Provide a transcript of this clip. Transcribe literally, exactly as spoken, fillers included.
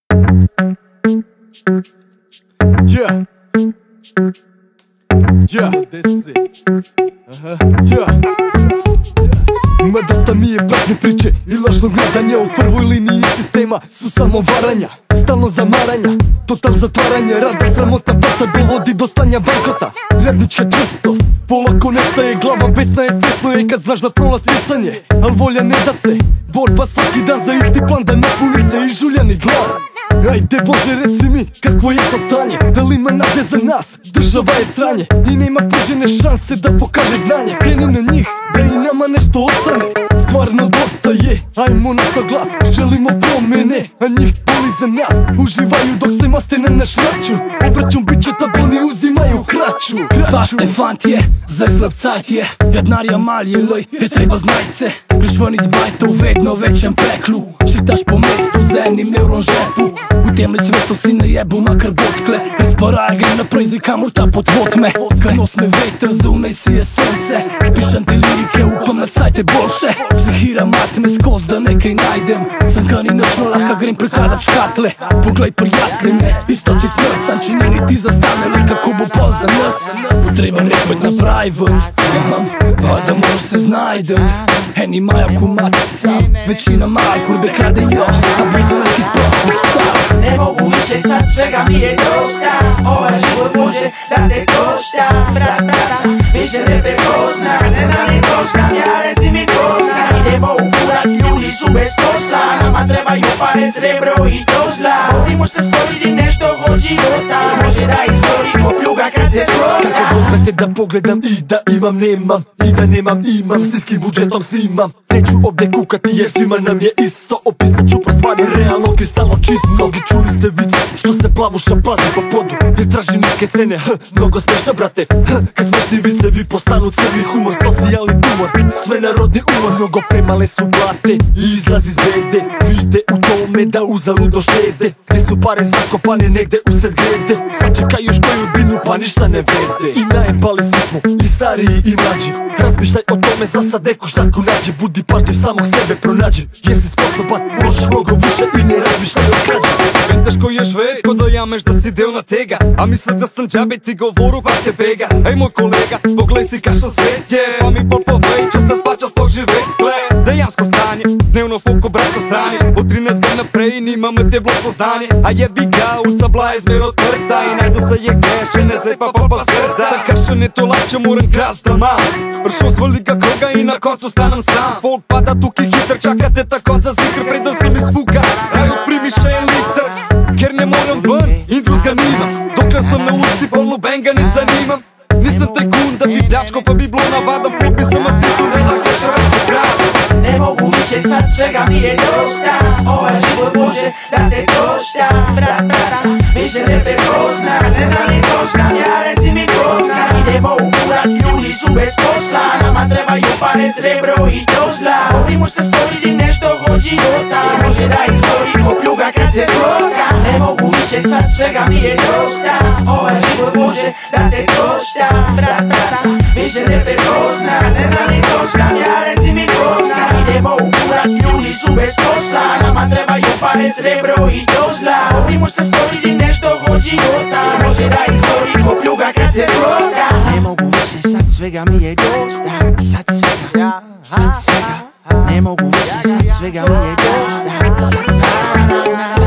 Yeah. Yeah, this it. Aha, yeah. Ma dosta mi je prazne priče i lažnog gledanja. U prvoj liniji sistema su samo varanja, stalno zamaranja, total zatvaranje rada, sramota plata dovodi do stanja bankrota. Radnička čvrstost polako nestaje, glava besna je, stresno je kad znaš da prolaz nisanje. Al volja ne da se, borba svaki dan za isti plan, da napuni se i žuljani glav. Ajde Bože reci mi, kakvo je to stanje, da li ima nade za nas, država je sranje i nema poželjne šanse da pokažeš znanje. Kreni na njih, da i nama nešto ostane, stvarno dosta je, ajmo na glas, želimo promene, a njih boli za nas. Uživaju dok se maste na naš račun, obraćun bit će tad oni uzimaju kraću. Pasne fant je, za izlep cajt je, jednarja malje loj, je treba znajt se. Greš ven iz bajta u vedno većem peklu, šitaš po mestu za jednim euron žepu. U temli svetu si na jebu makar botkle, bez paraje na prejzi kamurta pod me. Kad nos me veter zunaj sije sunce, pišem te lirike, upam na cajte bolše. Psihira matme skoz da nekaj najdem, cankani nočno lahka grem prekladač katle. Poglej prijatelj me, istoči smrt, sam činili ti zastane, le kako bo pol za nas. Potreban rekmet na private, imam, vada mož se znajdet. Eni maja kumatak sam, većina mal kurbe krade jo, a buzelaki sploh stav. Ne mogu više, sad svega mi je dosta, ovaj život može da te košta. Brat, brata, više ne prepozna, ne znam ni ko sam ja, reci mi ko zna. Idemo u kurac, ljudi su bez posla, nama trebaju pare, srebro i to zla. Borimo se stvoriti nešto od života, može da izgori ko pljuga kad se sklota. Kako volite da pogledam i da imam nemam, i da nemam imam, s niskim budžetom snimam. Neću ovdje kukati jer svima nam je isto, opisat ću po stvari realno, kristalno čisto. Mnogi čuli ste vic, što se plavuša pazi po podu, jer traži niske cene, h, mnogo smešno brate, h, kad smešni vicevi postanu crni humor, socijalni tumor, sve narodni umor. Mnogo premale su plate i izlaz iz bede, vide u tome da uzaludo štede. Gdje su pare zakopane negde usred grede, sad čekaj još koju dinu pa ništa ne vrede. I najebali svi smo, i stariji i mlađi, razmišljaj o tome za sad neku štaku nađi. Budi partiv samog sebe pronađi, jer si sposoban, možeš mnogo više i ne razmišljaj o krađi. Teško je žve, ko dojameš da si del na tega, a misle da sam džabe ti govoru brate bega. Ej moj kolega, poglej si kašan svet je, pa mi bol povej, če se splača sploh žive. Gle, dejansko stanje, dnevno foko braća sranje, od trinajst godina naprej nimamo te blok poznanje. A jebi ga, ulica bila je zmer otvrta i najdu se je geše, ne zlepa popa srda. Sa kašan je to lače, moram krast da mam, pršao svoli ga kroga i na koncu stanem sam. Folk pada tuki hitr, čakate ta konca zikr, predan sam iz fuga, raj otprimi še liter. Ker ne moram ven, indus ga nimam, dokler sam na ulici polno benga ne zanimam. Nisam tajkun da bi pljačko pa bi bilo navadan, flop bi sam vas nisu ne lako švrti prav. Ne mogu više, sad svega mi je dosta, ovaj život može da te košta. Brat, brata, više ne prepozna, ne znam ni ko sam ja, reci mi ko zna. Idemo u kurac, ljudi su bez posla, nama trebaju pare, srebro i to zla. Borimo se stvoriti nešto od života, može da izgori ko pljuga kad se sklota. Ne mogu više, sad svega mi je dosta, ovaj život može da te košta. Brat, brata, više ne prepozna, ne znam ni ko sam ja, reci mi ko zna. Idemo u kurac, ljudi su bez posla, nama trebaju pare, srebro i to zla. Borimo se stvoriti nešto od života, može da izgori ko pljuga kad se sklota. Ne mogu više, sad svega mi je dosta, sad svega, sad svega. Ne mogu više, sad svega mi je dosta, sad svega.